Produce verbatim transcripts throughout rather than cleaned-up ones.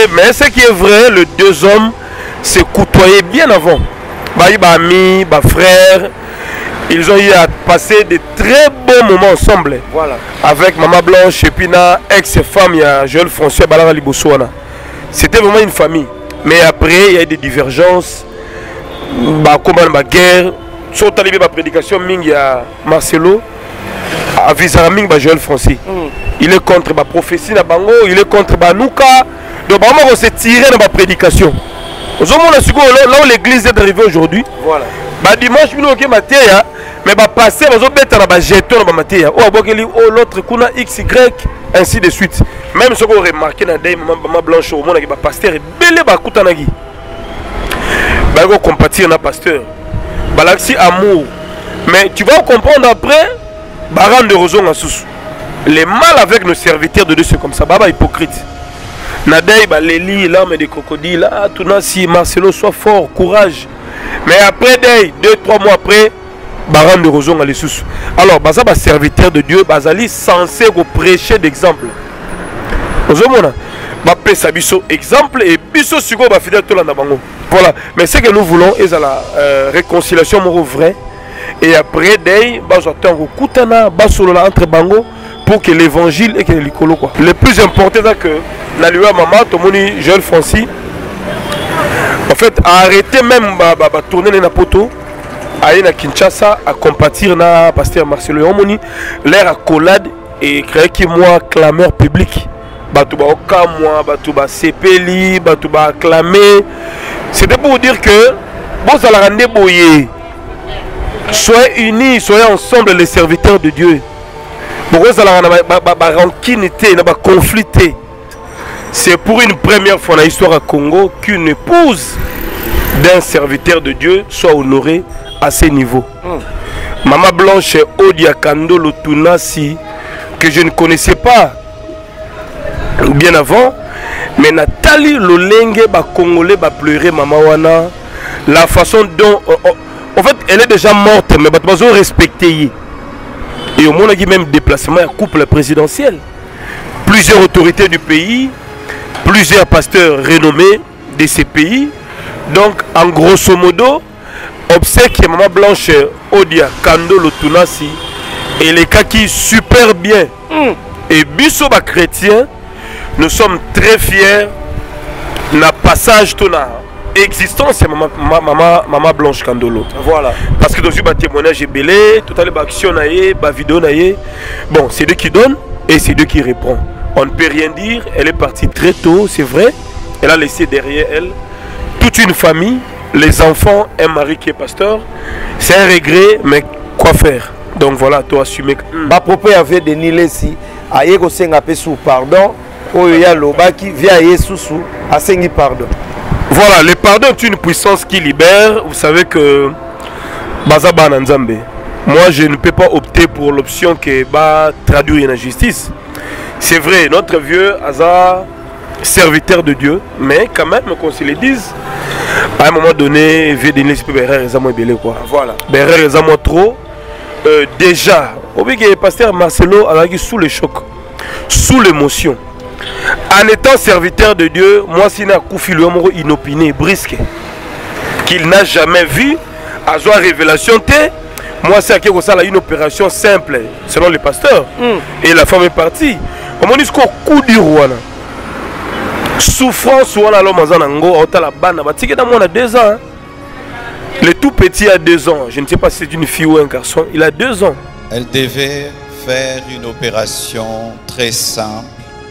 Mais ce qui est vrai, les deux hommes se côtoyaient bien avant. Bah, bah, amis, bah, frères. Ils ont eu à passer de très bons moments ensemble. Voilà. Avec Maman Blanche et puis na ex-femme, il y a Joël François Balara Libosoana. C'était vraiment une famille. Mais après, il y a eu des divergences. Bah, comme la guerre. Sur talibé ma prédication, il y a Marcelo. Avisara Ming, bah, Joël François. Mm. Il est contre ma prophétie, na bango, il est contre Banouka. Donc, vraiment, on s'est tiré dans ma prédication. Là où l'église est arrivée aujourd'hui. Voilà. Bah, dimanche, nous avons maté, mais bah, passer, nous avons mettre dans jeton dans maté. Oh, l'autre, kuna X, Y, ainsi de suite. Même ce qu'on remarqué dans des maman blanche au monde, bah, pasteur, belé, bah, koutanagi. Bah, on compatir na pasteur. Bah, là, c'est amour. Mais tu vas comprendre après, bah, rendre raison à sous. Les mal avec nos serviteurs de Dieu, c'est comme ça, bah, bah, hypocrite. Nadei, bah, Léli, l'âme des crocodiles, ah, tout là, si Marcelo soit fort, courage. Mais après, deux, trois mois après, Baran de Roson à l'essous. Alors, bah, ça, bah, serviteur de Dieu, bah, Zali, censé vous prêcher d'exemple. Vous voyez, bah, pesa biso exemple et biso sugo, bah, fidèle tout là, voilà. Mais ce que nous voulons, c'est la euh, réconciliation, mon vrai. Et après, day, bah, j'attends Koutana, bah, solo là, entre Bango, pour que l'évangile et que l'écolo, quoi. Le plus important, c'est que la loi maman, tout le monde, Joël François, en fait, a arrêté même de tourner les poteaux, aller à Kinshasa, à compatir na pasteur Marcelo Yomoni, l'air à collade et créer qui moi clameur public. Batouba Okamwa, Batouba Sepeli, Batouba acclamé. C'était pour dire que bon, ça la rendre boyer. Soyez unis, soyez ensemble les serviteurs de Dieu. Pourquoi ça la rendre ranquinité, n'a pas conflité. C'est pour une première fois dans l'histoire à Congo qu'une épouse d'un serviteur de Dieu soit honorée à ce niveau. Mm. Maman Blanche Odia Kando Lotunasi, que je ne connaissais pas bien avant, mais Nathalie Lolenge, ba Congolais, ba pleurer Maman Wana, la façon dont, en fait, elle est déjà morte, mais ba ont respecté. Et au monde, il y a même déplacement à couple présidentiel. Plusieurs autorités du pays. Plusieurs pasteurs renommés de ces pays. Donc, en grosso modo, obsèque Maman Blanche Odia Kando Lotunasi et les cas qui super bien. Mm. Et Bissoba chrétien, nous sommes très fiers de la passage de la existence de Maman, Maman, Maman Blanche Kandolo. Voilà. Parce que dans un témoignage est belé, tout à l'heure, action, vidéo, bon, c'est Dieu qui donne et c'est Dieu qui répond. On ne peut rien dire, elle est partie très tôt, c'est vrai. Elle a laissé derrière elle toute une famille, les enfants, un mari qui est pasteur. C'est un regret, mais quoi faire? Donc voilà, toi assumer. Ma propre avait de Nilesi, a yego senga sous pardon, oya lobaki via Yesusu a sengi pardon. Voilà, le pardon est une puissance qui libère. Vous savez que Bazaba Nzambe. Moi, je ne peux pas opter pour l'option qui va traduire la justice. C'est vrai, notre vieux hasard serviteur de Dieu, mais quand même, qu'on se le dise, à un moment donné, vieux de l'esprit, quoi. Voilà. trop. Euh, déjà, le pasteur Marcelo a sous le choc, sous l'émotion. En étant serviteur de Dieu, moi, c'est un coup inopiné, brisque, qu'il n'a jamais vu, à joie révélation, moi, c'est une opération simple, selon le pasteur. Mm. Et la femme est partie. On dit qu'au coup du roi, souffrance, on a l'homme à la bande, on a deux ans. Le tout petit a deux ans. Je ne sais pas si c'est une fille ou un garçon. Il a deux ans. Elle devait faire une opération très simple.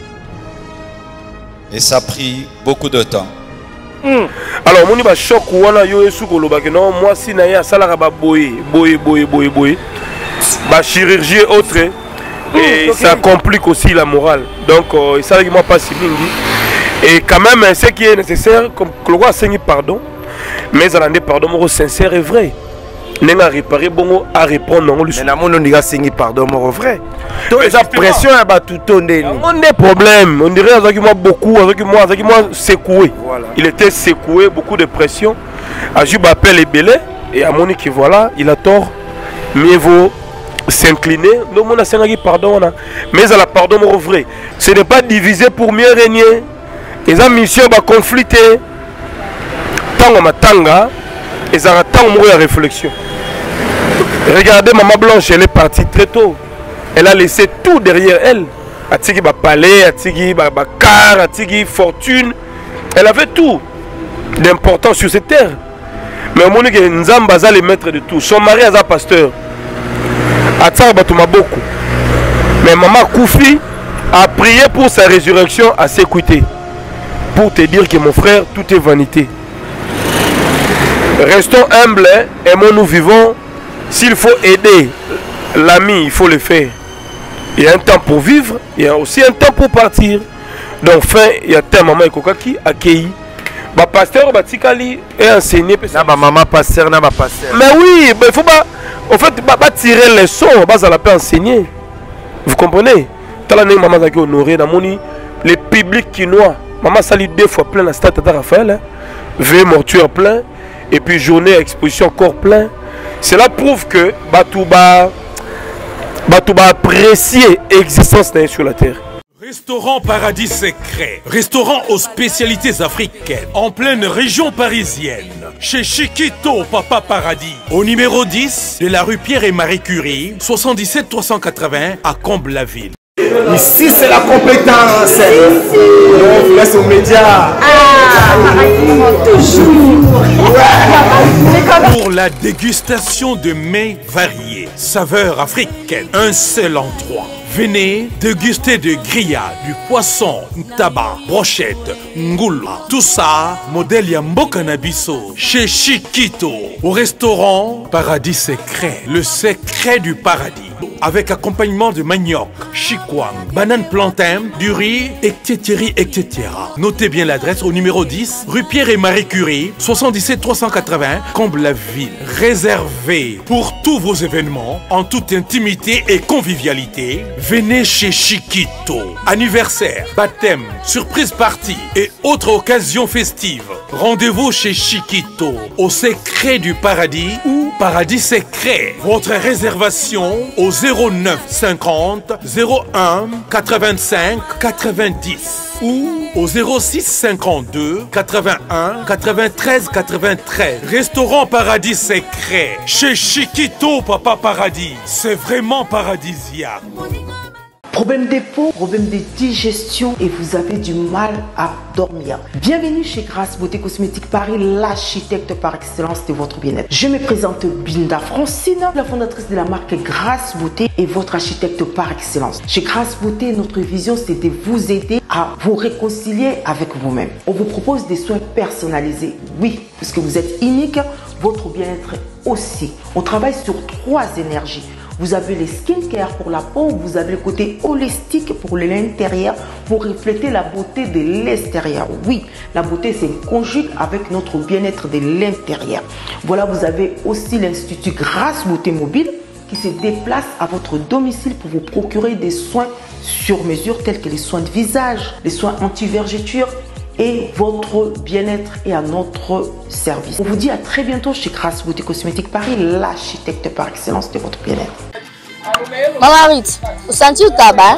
Et ça a pris beaucoup de temps. Mm. Alors, mon iba choc ou on a yo esu ko lobaki non moi si na ya sala ba boye boye boye boye boye ba chirurgie autre et mm, okay. Ça complique aussi la morale. Donc euh, ça moi pas si mingi et quand même ce qui est nécessaire comme le roi seigneur pardon mais à pardon mon sincère et vrai. N'a réparé bon à répondre non lui. Mais la mon ndiga seigneur pardon mon vrai. Toi esa pression à ba tout tourner. On des problèmes, on dirait avec moi beaucoup avec moi avec moi secoué. Voilà. Il était secoué, beaucoup de pression. Ajub appelle les belés et à Monique voilà, il a tort. Mieux vaut s'incliner. Non mon a pardon mais à la pardon mon vrai. Ce n'est pas diviser pour mieux régner. Les mission va conflicter. Tango matanga, ils ont un temps de réflexion. Regardez Maman Blanche, elle est partie très tôt. Elle a laissé tout derrière elle. Atigi ba palais, atigi ba car, atigi fortune. Elle avait tout d'important sur cette terre. Mais au moment où Nzamba est le maître de tout, son mari est un pasteur. Atsar Batuma beaucoup. Mais Maman Koufi a prié pour sa résurrection à s'écouter. Pour te dire que mon frère, tout est vanité. Restons humbles, aimons nous vivons. S'il faut aider l'ami, il faut le faire. Il y a un temps pour vivre, il y a aussi un temps pour partir. Donc, fin, il y a un maman qui a accueilli. Le pasteur Batikali est enseigné. Maman pasteur, na pasteur. Mais oui, il faut pas. En fait, pas tirer les sons, on va pas enseigner. Vous comprenez? Maman a honoré dans mon le public quinois. Maman sali deux fois plein la stade Tata Raphaël. Veille mortuaire plein. Et puis journée exposition corps plein. Cela prouve que Batouba Batouba apprécier l'existence sur la terre. Restaurant Paradis Secret, restaurant aux spécialités africaines, en pleine région parisienne, chez Chiquito Papa Paradis, au numéro dix de la rue Pierre et Marie Curie, soixante-dix-sept trois cent quatre-vingts à Comble-la-Ville. Ici c'est la compétence. On vous laisse aux médias. Ah, toujours. Pour la dégustation de mets variés, saveurs africaines, un seul endroit. Venez déguster de grillades, du poisson, tabac, brochette, ngoula. Tout ça, modèle Yamboka Nabiso, chez Chiquito, au restaurant Paradis Secret, le secret du paradis. Avec accompagnement de manioc, chikwang, banane plantain, du riz, et cetera et cetera. Notez bien l'adresse au numéro dix, rue Pierre et Marie Curie, soixante-dix-sept trois cent quatre-vingts, Comble-la-Ville. Réservé pour tous vos événements, en toute intimité et convivialité. Venez chez Chiquito. Anniversaire, baptême, surprise party et autres occasions festives. Rendez-vous chez Chiquito, au secret du paradis ou Paradis Secret. Votre réservation au zéro neuf cinquante zéro un quatre-vingt-cinq quatre-vingt-dix ou au zéro six cinquante-deux quatre-vingt-un quatre-vingt-treize quatre-vingt-treize. Restaurant Paradis Secret chez Chiquito Papa Paradis. C'est vraiment paradisiaque. Problème de peau, problème de digestion et vous avez du mal à dormir. Bienvenue chez Grâce Beauté Cosmétique Paris, l'architecte par excellence de votre bien-être. Je me présente Binda Francine, la fondatrice de la marque Grâce Beauté et votre architecte par excellence. Chez Grâce Beauté, notre vision c'est de vous aider à vous réconcilier avec vous-même. On vous propose des soins personnalisés, oui, puisque vous êtes unique, votre bien-être aussi. On travaille sur trois énergies. Vous avez les skincare pour la peau, vous avez le côté holistique pour l'intérieur, pour refléter la beauté de l'extérieur. Oui, la beauté c'est conjugue avec notre bien-être de l'intérieur. Voilà, vous avez aussi l'Institut Grâce Beauté Mobile qui se déplace à votre domicile pour vous procurer des soins sur mesure tels que les soins de visage, les soins anti-vergeture et votre bien-être est à notre service. On vous dit à très bientôt chez Grâce Beauté Cosmétique Paris, l'architecte par excellence de votre bien-être. Maman Rit, vous sentez le tabac?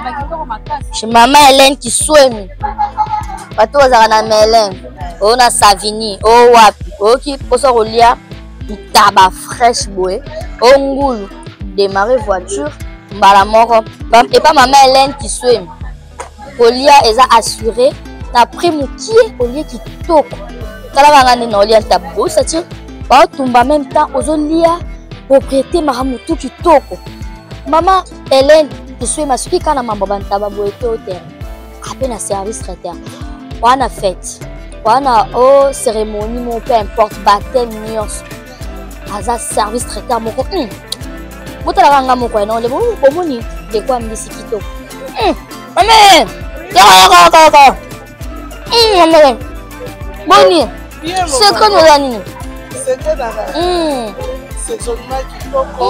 Chez Maman Hélène qui soigne. Pato Zana Hélène, on a Savini, oh wapi, oh qui pose au lia, du tabac fraîche boué, oh ngoulou, démarrer voiture, balamoro, et pas Maman Hélène qui soigne. Olia est assuré. Na prix moukié au lieu qui toque. Kala vangane na olia tabou, ça tient. Ba tumba même temps aux olia propriété maramutu qui toque. Maman Hélène, qui suis ma suki kana mambo bantaba boete au terre. Appel à service traiteur. On a fête. On a oh cérémonie mon peu importe baptême nios. Aza service traiteur moko. Hum. Botala vanga moko na le bon bomoni de quoi mbisikito. Hum. Maman. Ga ga ga ga. Hum, maman. Boni. C'est quoi nous là? C'est que là. Hum. C'est seulement qui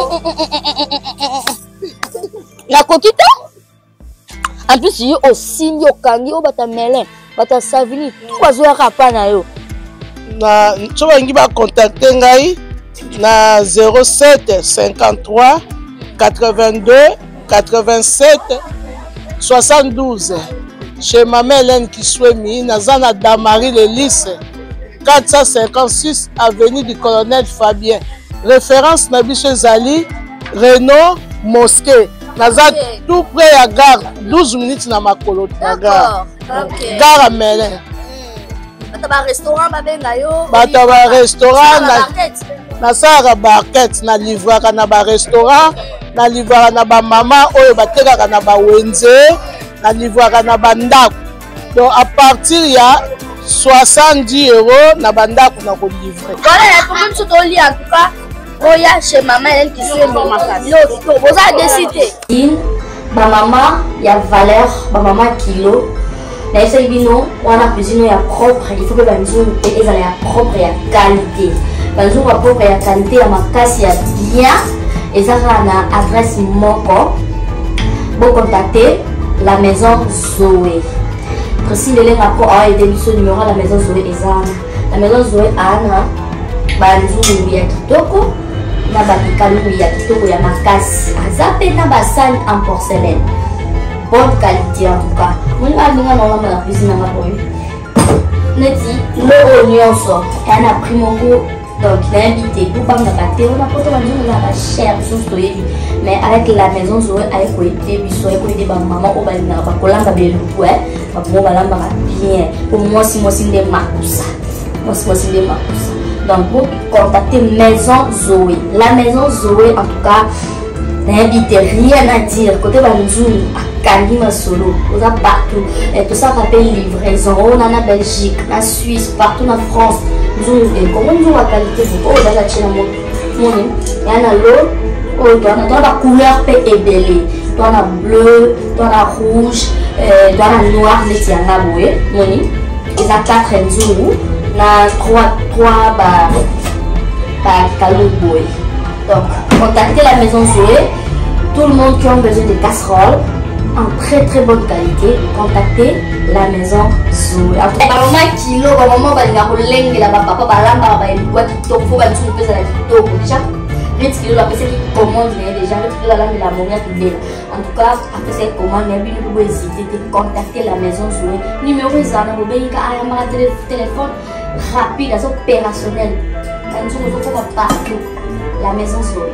La coquille. En plus, il y a aussi un kangi au batamelin, bata savini, trois heures à panayo. Na, tu vas y contacter ngai na zéro sept cinquante-trois quatre-vingt-deux quatre-vingt-sept soixante-douze. chez Maman Hélène Kiswemi, Nazana Damari le lycée, quatre cent cinquante-six avenue du Colonel Fabien. Référence Nabiche Zali, Renault, Mosquée. Naza okay. Tout près à gare, douze minutes na makolo na gare. Okay. Gare à Mélin. Bata ba restaurant ba benga yo. Bata ba restaurant na na sara barquette na livraka na ba restaurant, na livraka na ba mama oyo batekaka na ba wenze, na livraka na ba ndako. Donc à partir ya soixante-dix euros na ba ndako na ko livrer. Voilà la commune tout au lit en tout cas. Oya chez Maman Hélène qui suit mon maman. Yo, vous avez décidé. Ma maman, il y a valeur, ma maman kilo. Mais ça y non, on a cuisine ya propre. Il faut que banzou et ça ya propre et ya qualité. Banzou ya propre et ya qualité, ya makas ya bien. Et ça na adresse moko. Bon contacter la maison Zoé. Précis le lien rapport a été le numéro la maison Zoé et ça. La maison Zoé ana banzou ya kitoko. Na bakikalu ya kitoko ya makasi azape na basani en porcelaine bonne qualité en tout cas mon alinga na mama la cuisine na boy neti le oignon so et na primongo donc l'invité tout pas na baté on a poto banzo na ba cher sous toyebi mais avec la maison Zoé avec ko été biso ko été ba maman o ba na ba kolanga be lupu eh ba mo ba lamba bien pour moi si moi si de makusa moi si moi si de makusa. Donc, vous contactez Maison Zoé. La Maison Zoé, en tout cas, n'invitez rien à dire. Côté Banzou, à Kalima Solo, vous avez partout. Et tout ça s'appelle livraison. On en a Belgique, en Suisse, partout en France. Comment vous avez la qualité? Oh, là, là, tu as mon. Il y en a l'eau. Oh, tu as la couleur et belé. Tu as bleu, tu as rouge, tu as noir, tu as boué. Il y a quatre jours. Na trois trois bah bah calouboy. Donc contactez la maison Zoé. Tout le monde qui a besoin de casseroles en très très bonne qualité, contactez la maison Zoé. Maman kilo, maman va dire que l'engue là bas papa balamba va il quoi qui faut va tout peser la kilo déjà. Vite kilo la personne qui commande déjà vite la langue la monia qui est. En tout cas après cette commande il y a une hésiter de contacter la maison Zoé. Numéro zana vous béni ka ayama téléphone rapide, opérationnel. La maison Zoé.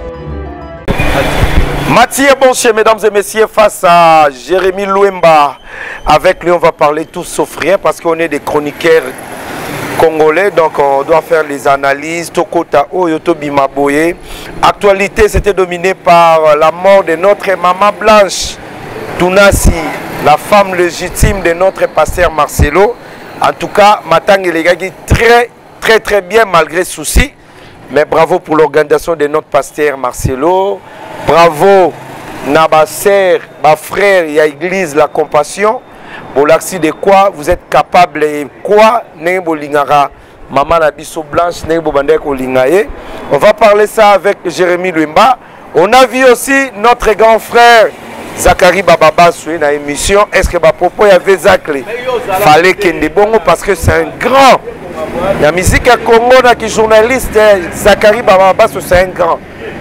Mathieu Boncher, mesdames et messieurs, face à Jérémy Louemba. Avec lui, on va parler tout sauf rien parce qu'on est des chroniqueurs congolais. Donc, on doit faire les analyses. Tokota Oyoto Bimaboye. Actualité, c'était dominé par la mort de notre maman Blanche Tounasi, la femme légitime de notre pasteur Marcelo. En tout cas, Matang et les gars, très, très, très bien malgré soucis. Mais bravo pour l'organisation de notre pasteur Marcelo. Bravo, Nabaser, ma frère, il y a l'église La Compassion. Pour l'accès de quoi vous êtes capable de quoi Nebo Lingara, Maman Nabiso Blanche, Nebo Bandek Olingaye. On va parler ça avec Jérémy Louemba. On a vu aussi notre grand frère. Zachary Bababa sur une émission. Est-ce que ma propos y avait Zachary? Fallait qu'il y ait bon parce que c'est un grand. La musique à Congo, qui est journaliste, Zachary Bababa, c'est un grand.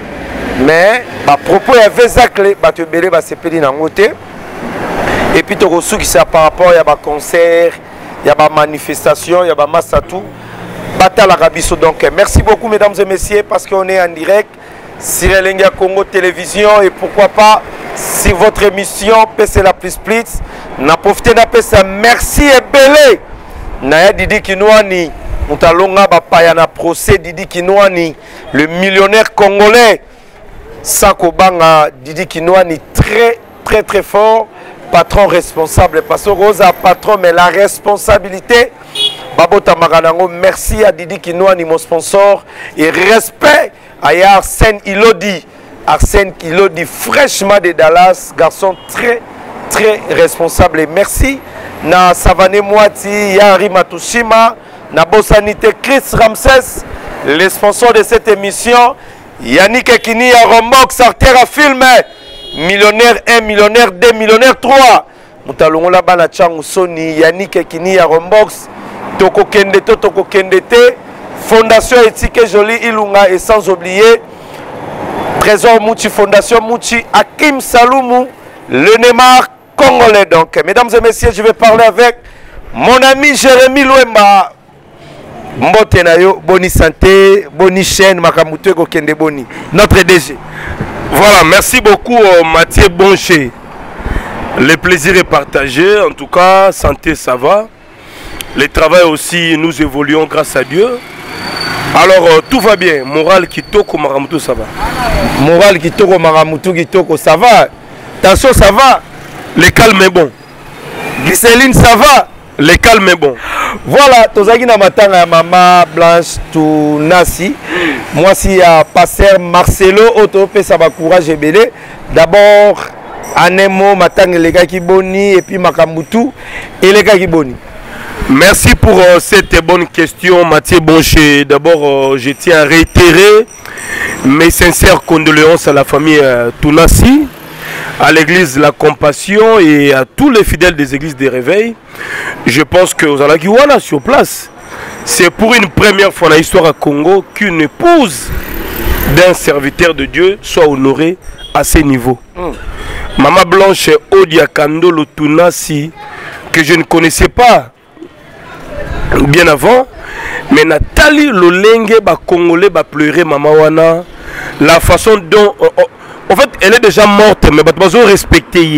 Mais ma propos y avait Zachary, bah tu belé, bah c'est pédé dans côté. Et puis tu reçois qui c'est par rapport, il y a des concerts, il y a des manifestations, il y a des massatou. Bata la Rabiso donc. Merci beaucoup mesdames et messieurs parce qu'on est en direct. Sirelenga Congo Télévision et pourquoi pas si votre émission P C la plus plus n'a profité n'a pas ça merci et belé Naya Didi Kinouani Moutalonga Bapayana procès Didi Kinouani le millionnaire congolais Sakobanga Didi Kinouani très très très fort patron responsable parce que Rosa patron mais la responsabilité Babota Maranango merci à Didi Kinouani mon sponsor et respect à Arsène Ilodi Arsène Ilodi fraîchement de Dallas garçon très très responsable et merci na Savane Moati Yari Matushima na Bossanité Chris Ramsès les sponsors de cette émission Yannick Ekini à Rombox Artère à film millionnaire un millionnaire deux millionnaire trois Moutalongo la bana Chang Sony Yannick Ekini à Rombox Toko Kende Toko Kende Fondation Éthique Jolie Ilunga et sans oublier Trésor Mouchi Fondation Mouchi Hakim Saloumou le Neymar congolais. Donc, mesdames et messieurs, je vais parler avec mon ami Jérémy Luemba. Mbote na yo, boni santé, boni chaîne, makamutu eko kende boni. Notre D G. Voilà, merci beaucoup Mathieu Bonché. Le plaisir est partagé. En tout cas, santé, ça va. Le travail aussi, nous évoluons grâce à Dieu. Alors, euh, tout va bien. Moral Kitoko, Maramutu, ça va. Moral Kitoko, Maramutu, Kitoko, ça va. Attention, ça va. Le calme est bon. Glycéline, ça va. Le calme est bon. Voilà, Tozaki na matanga Maman Blanche Tunasi. Moi, si à pasteur Marcelo, Auto, ça va courage et belé. D'abord, Anemo, matanga les gars qui boni, et puis Makamutu, et les gars qui boni. Merci pour euh, cette bonne question, Mathieu Bonché. D'abord, euh, je tiens à réitérer mes sincères condoléances à la famille euh, Tunasi, à l'église La Compassion et à tous les fidèles des églises des réveils. Je pense que aux Alagiwana sur place, c'est pour une première fois dans l'histoire à Congo qu'une épouse d'un serviteur de Dieu soit honorée à ce niveau. Mm. Maman Blanche Odia Kandolo Tunasi, que je ne connaissais pas bien avant, mais Nathalie Lolenge ba Congolais ba pleurer maman wana, la façon dont oh, oh, en fait elle est déjà morte mais ils ont respecté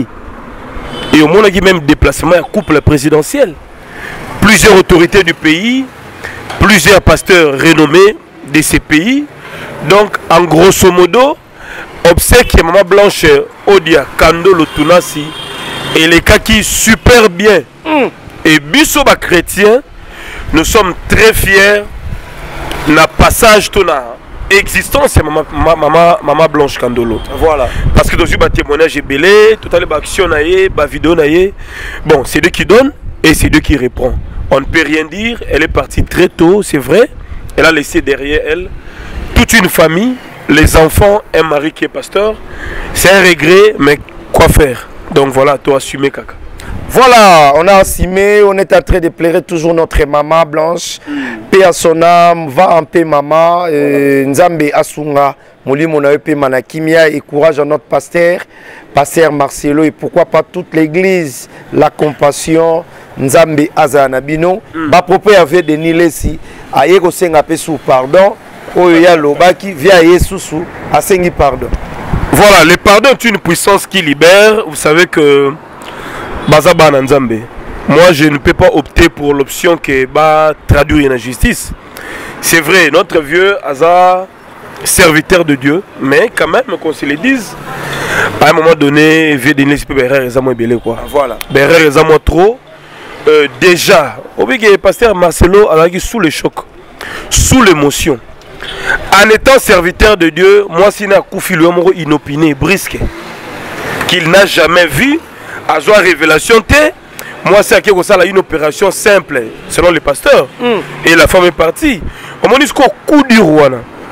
et au monde qui même déplacement à couple présidentiel, plusieurs autorités du pays, plusieurs pasteurs renommés de ces pays. Donc en grosso modo obsèque maman Blanche Odia Kandolo Tunasi et les cas qui super bien mm. Et biso ba chrétien. Nous sommes très fiers de la passage de la existence de maman, maman, maman Blanche Kandolo. Voilà. Parce que dans le témoignage est belé, tout à l'heure, action, vidéo, bon, c'est Dieu qui donne et c'est Dieu qui répond. On ne peut rien dire. Elle est partie très tôt, c'est vrai. Elle a laissé derrière elle toute une famille, les enfants, un mari qui est pasteur. C'est un regret, mais quoi faire? Donc voilà, toi, assumer, Kaka. Voilà, on a assumé, on est en train de pleurer toujours notre maman Blanche. Mm. Paix à son âme, va en paix maman. Euh, Nzambe Asunga, Molimo na paix Manakimia et courage à notre pasteur, pasteur Marcelo et pourquoi pas toute l'église, la compassion, Nzambe Azanabino. Mm. Ba propos avait de Nilesi, aye ko senga pe sous pardon, oya lobaki via Yesusu, a sengi pardon. Voilà, le pardon est une puissance qui libère. Vous savez que Bazaba Nzambe. Moi, je ne peux pas opter pour l'option que va traduire la justice. C'est vrai, notre vieux Hazard, serviteur de Dieu, mais quand même, qu'on se le dise, à un moment donné, vieux Denis peut berrer les amours belé quoi. Voilà. Berrer les amours trop. Euh, déjà, au bout que pasteur Marcelo a sous le choc, sous l'émotion. En étant serviteur de Dieu, moi, si n'a Koufi le amour inopiné, brisque, qu'il n'a jamais vu. À joie révélation T, moi c'est à ça une opération simple selon les pasteurs mm. Et la femme est partie. On m'a dit qu'au coup du roi,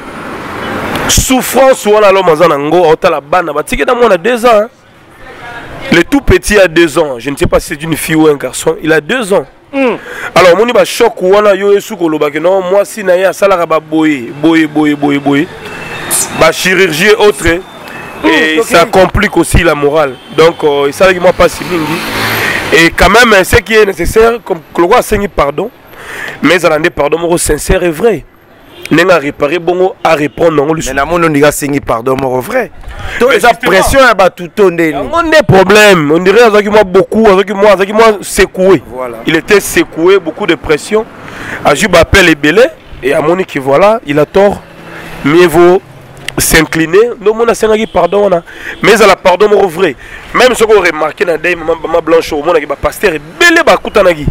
souffrance ou l'homme en la bande, on a deux ans. Le tout petit a deux ans. Je ne sais pas si c'est une fille ou un garçon. Il a deux ans. Mm. Alors on dit choc ou on a yo non moi si naïa ça la ba boy boy boy boy boy ba chirurgie autre. Et okay. Ça complique aussi la morale. Donc, euh, ça ne moi pas si bien. Et quand même, ce qui est nécessaire, comme le roi a pardon, mais ça a pardon sincère et vrai. Il a réparé bon à répondre. Mais la monde a signé pardon vrai. Donc, la pression a tout tourné. On a des problèmes. On dirait avec moi beaucoup, avec moi, avec moi secoué. Voilà. Il était secoué, beaucoup de pression. Ajib appelle les bélés et à mon qui voilà, il a tort. Mieux vaut s'incliner, nous on a sengaki pardon mais à la pardon mon vrai même ce qu'on remarqué dans des maman Blanche au monde qui ba pasteur belé ba kutanagi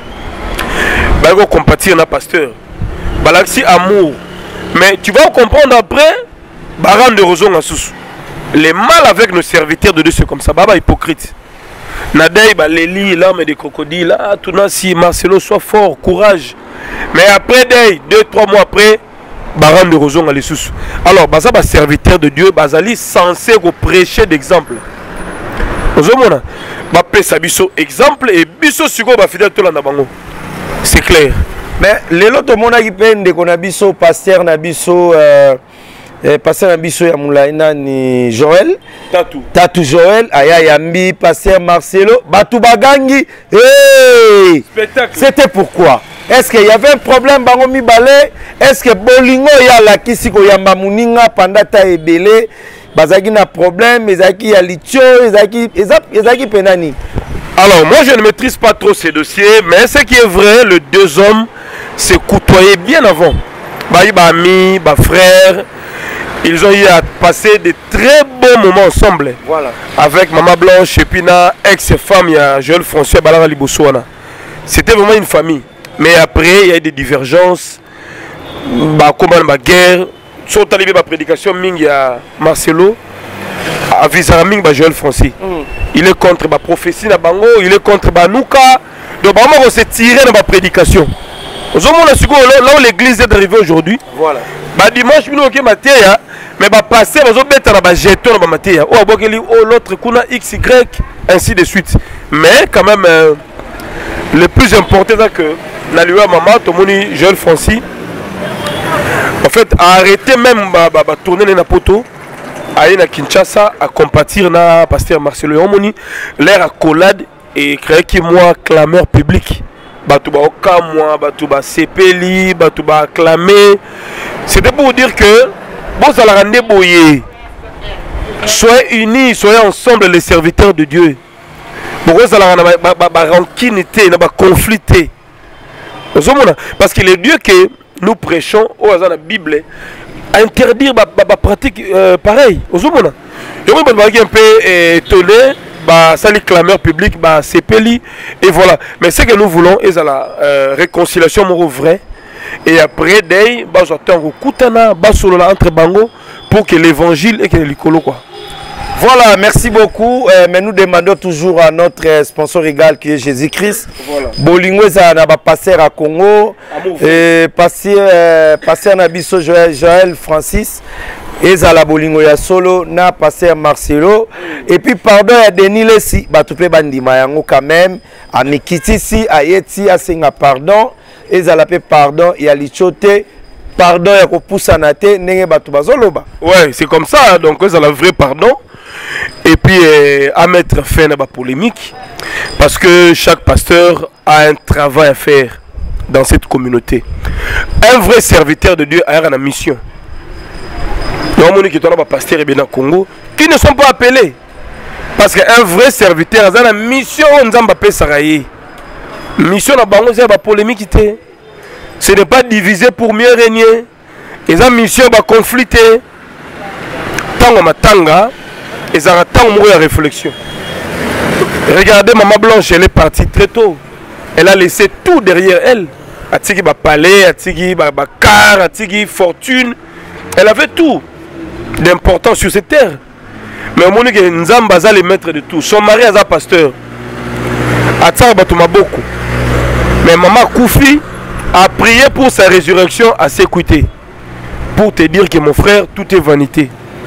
ba go compatir na pasteur balaxi amour mais tu vas comprendre après ba rendre raison à sous les mal avec nos serviteurs de Dieu c'est comme ça baba hypocrite na dei ba leli l'homme des crocodiles là tout na si Marcelo soit fort courage mais après dei deux trois mois après Baran de Roson à l'Essous. Alors, Baza, bah, serviteur de Dieu, Bazali, censé prêcher d'exemple. Exemple et biso sugo ba fidèle tout bango. C'est clair. Mais les autres monde qui peine de qu'on a biso pasteur na biso euh, eh, pasteur Nabiso ya Moulaina ni Joël Tatou Tatou Joël aya yambi pasteur Marcelo Batou Bagangi. Hey! C'était pourquoi? Est-ce qu'il y avait un problème bango mibale? Est-ce que bolingo ya la kisiko yamba muninga pendant ta ebele bazaki na problème ezaki ya litio ezaki ezaki penani? Alors moi je ne maîtrise pas trop ces dossiers, mais ce qui est vrai, les deux hommes se côtoyaient bien avant. Bah bah amis, bah frères, ils ont eu à passer de très bons moments ensemble. Voilà. Avec Maman Blanche et Pina, ex-femme, il y a Joël François Balara Libosoana. C'était vraiment une famille. Mais après, il y a eu des divergences, bah comment la guerre, sur talibé ma prédication, il y a Marcelo, à Vizaming, bah Joël François. Il est contre ma prophétie na bango, il est contre Banouka. Donc vraiment on s'est tiré dans ma prédication. Là où l'église est arrivée aujourd'hui, voilà. Bah dimanche nous ok matéya, mais bah passer bah zo beta na ba jeton na matéya. Oh bokeli oh l'autre kuna X Y ainsi de suite. Mais quand même euh, le plus important c'est que na liwa maman tomoni Joël François en fait a arrêté même bah bah, bah tourner na poto. Aïe na Kinshasa à compatir na pasteur Marcelo Yomoni l'air accolade et créer qui moi clameur public batouba okamwa batouba sepeli batouba acclamer. C'était pour dire que bon ça la rende boyé, soyez unis, soyez ensemble les serviteurs de Dieu. Pourquoi ça la rende ba rankinité na ba conflité parce que le Dieu que nous prêchons au hasard la Bible interdire la pratique euh, pareil. Aux hommes, je suis un peu étonné, ça les clameurs publics, c'est peli et voilà. Mais ce que nous voulons est la euh, réconciliation vraie et après day, bah j'attends kutana, bah solo entre bango pour que l'évangile et que l'écolo quoi. Voilà, merci beaucoup. Euh, mais nous demandons toujours à notre euh, sponsor égal qui est Jésus-Christ. Voilà. Bolingo ça n'a pas passé à Congo. Et passé euh, passé à Nabiso Joël, Joël Francis. Et ça la Bolingo ya solo n'a passé à Marcelo. Et puis pardon à Denis Lessi, bah tu peux bandima yango quand même. À Mikitisi, à Yeti, à Singa pardon. Et ça la paix pardon et à Lichote. Pardon ya kopusa nate nenge batu bazoloba. Ouais, c'est comme ça donc ça la vrai pardon. Et puis euh, à mettre fin à la polémique parce que chaque pasteur a un travail à faire dans cette communauté. Un vrai serviteur de Dieu a une mission. Il y a des pasteurs au Congo qui ne sont pas appelés parce qu'un vrai serviteur a une mission. Mission na bango c'est la polémique. Ce n'est pas divisé pour mieux régner. Ils ont une mission à confliter. Tango matanga. Ils ont un temps de réflexion. Regardez Maman Blanche, elle est partie très tôt. Elle a laissé tout derrière elle. Atigi ba palais, atigi ba car, atigi fortune. Elle avait tout d'important sur cette terre. Mais au moment que Nzamba a les maîtres de tout. Son mari est un pasteur. Atsar Batuma beaucoup. Mais Maman Koufi a prié pour sa résurrection à s'écouter. Pour te dire que mon frère, tout est vanité.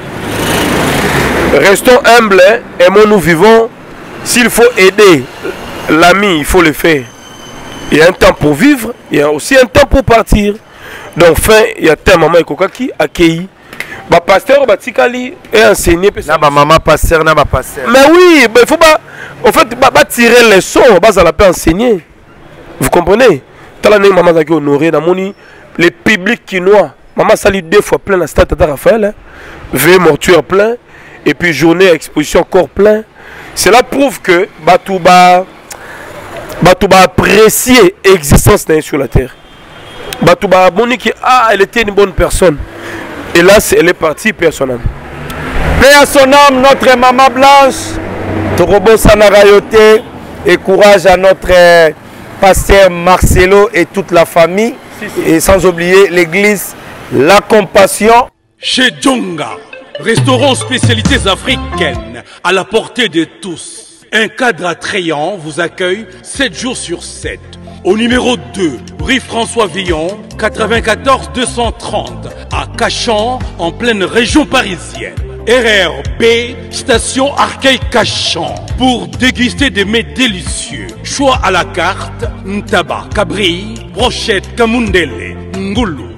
Restons humbles, aimons nous vivons. S'il faut aider l'ami, il faut le faire. Il y a un temps pour vivre, il y a aussi un temps pour partir. Donc fin, il y a un maman qui a accueilli. Bah pasteur Batikali est enseigné. Na ba maman pasteur, na ba pasteur. Mais oui, il faut pas, en fait, pas tirer les sons, ça la peut enseigner. Vous comprenez? T'as la maman qui est honorée dans mon les publics qui noient. Maman sali deux fois plein la stade Tata Raphaël, veille mortuaire plein. Et puis journée exposition corps plein. Cela prouve que Batouba Batouba apprécier l'existence d'un sur la terre. Batouba Monique, ah, elle était une bonne personne. Et là, elle est partie, paix à son âme. Paix à son âme, notre maman Blanche. Torobo Sanarayote. Et courage à notre euh, pasteur Marcelo et toute la famille. Si, si. Et sans oublier l'église La Compassion. Chez Djonga. Restaurant spécialités africaines à la portée de tous. Un cadre attrayant vous accueille sept jours sur sept. Au numéro deux, rue François Villon, quatre-vingt-quatorze deux cent trente, à Cachan, en pleine région parisienne. R R B, station Arcueil-Cachan, pour déguster des mets délicieux. Choix à la carte, ntaba, cabri, brochette, kamundele, ngoulou,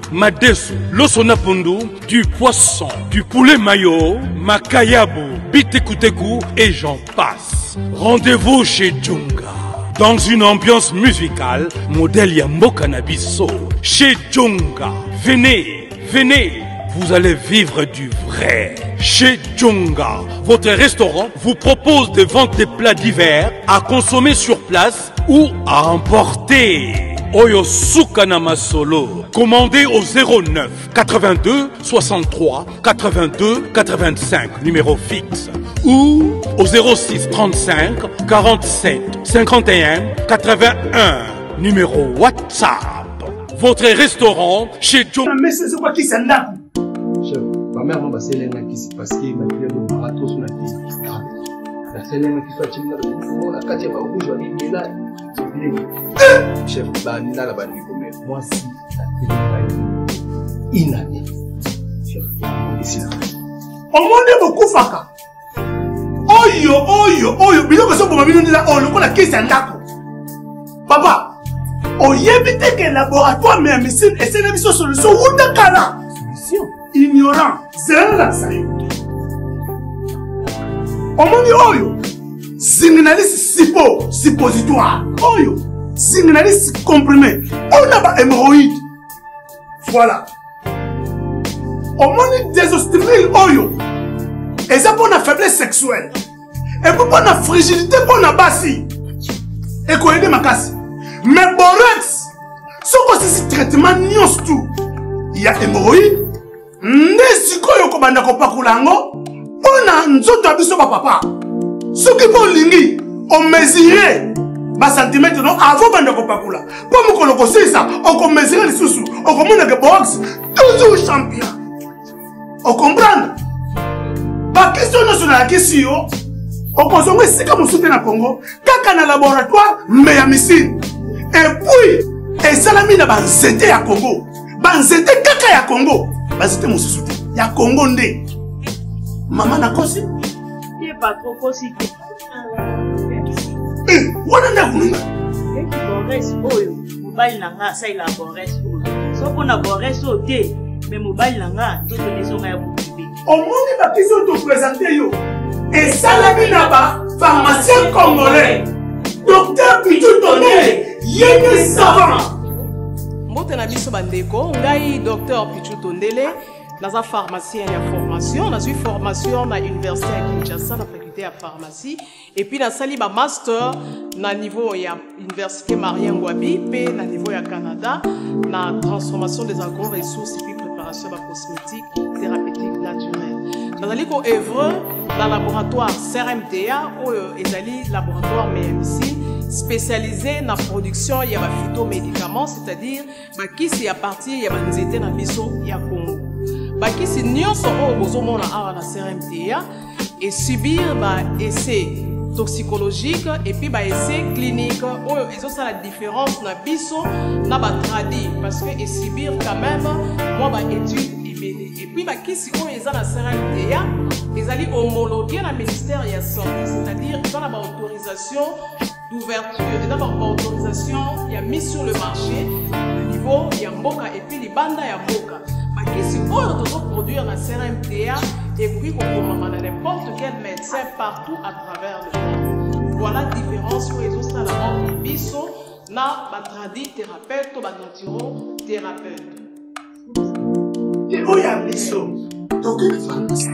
madesu, loso na pundu, du poisson, du poulet mayo, makayabu, bitekuteku et j'en passe. Rendez-vous chez Djunga. Dans une ambiance musicale, modèle Yambo Cannabiso. Chez Djunga. Venez, venez, vous allez vivre du vrai. Chez Djunga, votre restaurant vous propose de vendre des plats divers à consommer sur place ou à emporter. Oyo Sukanama Solo. Commandez au zéro neuf quatre-vingt-deux soixante-trois quatre-vingt-deux quatre-vingt-cinq, numéro fixe. Ou au zéro six trente-cinq quarante-sept cinquante et un quatre-vingt-un, numéro WhatsApp. Votre restaurant chez John. Mais c'est quoi qui s'en a? Chef, ma mère m'a passé l'un qui s'est passé, m'a dit que ma marathon sur la vie. La seule qui soit timide, on a quatre fois où je vais aller là. Chef, bah, nina la banni comme moi si la télé inane. Chef, ici là. On m'a beaucoup faka. Oyo, oyo, oyo, biloko so pour mabino nila oh, lokola kesi andako. Papa, oyebite que laboratoire mais médecine et c'est une solution ou dakala. Solution. Ignorant, c'est là ça. On m'a dit oyo. Signaliste sipo, suppositoire. Oyo. Signaliste comprimé. On a pas hémorroïde. Voilà. On m'a dit désostérile oyo. Et ça pour la faiblesse sexuelle. Et pour la fragilité pour la bassi. Et qu'on aide ma casse. Mais borex, ce que c'est ce traitement nions tout. Il y a hémorroïde. Nesiko yoko banda ko pakulango. On a nzoto abiso papa. Ce qui pour lingi, on mesurait bas centimètre non avant banda ko pakula. Pour me koloko c'est ça, on ko mesurer les sous-sous. On commande que box toujours champion. On comprend? La question nationale question, on consomme si comme soutien à Congo, kaka na laboratoire mais à missile. Et puis, et salami na banzete à Congo, banzete kaka ya Congo, banzete mon soutien. Ya Congo ndé. Maman na kosi? Il est pas trop kosi. Eh, wana na kununga. Eh, Boris oyo, mobile nanga ça il a Boris oyo. So qu'on a Boris au thé, mais mobile nanga tout les gens ya au monde la question de présenter yo et salami naba pharmacien congolais docteur Pichu Tondele yéné savant mbote na biso bandeko ngai docteur Pichu Tondele naza pharmacien ya formation nazui formation na université ya Kinshasa na faculté ya pharmacie et puis na sali ba master na niveau ya université Marien Ngouabi pe na niveau ya Canada na transformation des agro-ressources et puis préparation de cosmétiques thérapeutique naturelle. Dans le œuvre dans le laboratoire C R M T A ou le laboratoire M M C spécialisé dans la production de phytomédicaments, c'est-à-dire qui c'est à partir de nzete na biso ya Congo. Qui c'est nyonso o bozomona awa na C R M T A et subir ba essai toxicologique et puis ba essai clinique ou ils ça la différence na biso na ba tradi parce que et subir quand même moi ba étude et puis bah qui si on est dans la C R M T A ils allaient homologuer la ministère de la santé, c'est-à-dire dans la autorisation d'ouverture et d'abord autorisation il y a mis sur le marché le niveau il y a mboka et puis les bandes il y a mboka bah qui si on doit produire la C R M T A et puis qu'on commande n'importe quel médecin partout à travers le monde. Voilà la différence où ils ont ça la mort biso na ba tradi thérapeute ou ba naturo thérapeute. Et où y a des choses? Donc, il faut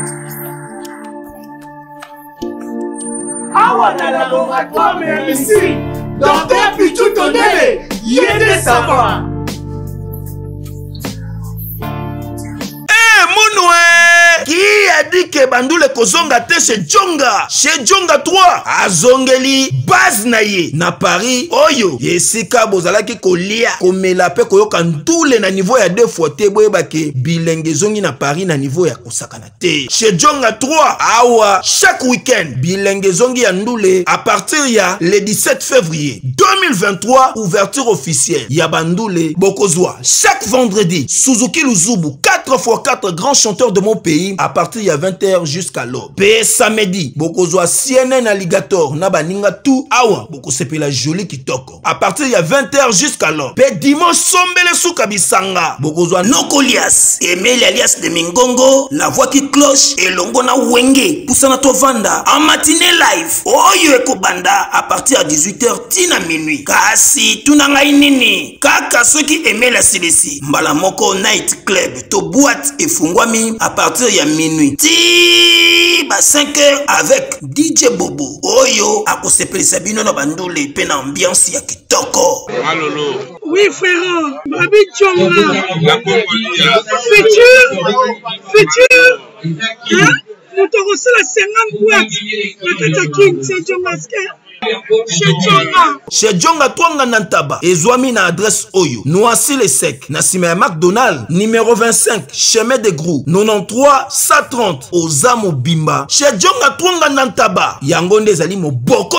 awa na laboratoire mais ici, docteur Pichu Tondele, yéné savant. Eh, Mounoué! Qui a dit que Bandoule Kozonga te chez Djonga? Chez Djonga trois, à Zongeli, base naye, na Paris, Oyo, Yesika Bozalaki Kolia, Komela pe Koyoka Ntoule na niveau ya deux fois te boyebake, Bilenge Zongi na Paris na niveau ya Kosakana te. Chez Djonga trois, awa, chaque week-end, Bilenge Zongi ya Ndoule, à partir ya le dix-sept février deux mille vingt-trois, ouverture officielle, ya Bandoule, Bokozwa, chaque vendredi, Suzuki Luzubu, quatre quatre fois quatre grands chanteurs de mon pays à partir de vingt heures jusqu'à l'aube. P samedi, bokozwa C N N Alligator na baninga tout awa boko sepela joli kitoko. À partir de vingt heures jusqu'à l'aube. P dimanche sombele suka bisanga, bokozwa Nokolias, Emile alias de Mingongo, la voix qui cloche et longo na wenge, poussana to vanda en matinée live. Oyo ekobanda à partir de dix-huit heures tina minuit. Kasi tunanga inini, kaka ceux qui aimaient la C D C. Mbala moko night club, to boîte et fungwami à partir de minuit. Ti ba cinq heures avec D J Bobo. Oyo akosepeli sabino na bandule pe na ambiance ya kitoko. Malolo. Oui frère, Babi Tchonga. Futur, futur. Hein? Nous te reçons la cinquante boîtes. La Katakin, c'est John Masquer. Chez Djonga Twanga Nantaba, Ezwami na adresse Oyo, Noisy le Sec, Nassime McDonald, numéro vingt-cinq, chemin de Grou, quatre-vingt-treize cent trente, Ozamo Bimba, chez Djonga Twanga Nantaba, Yangonde Zali Moboko.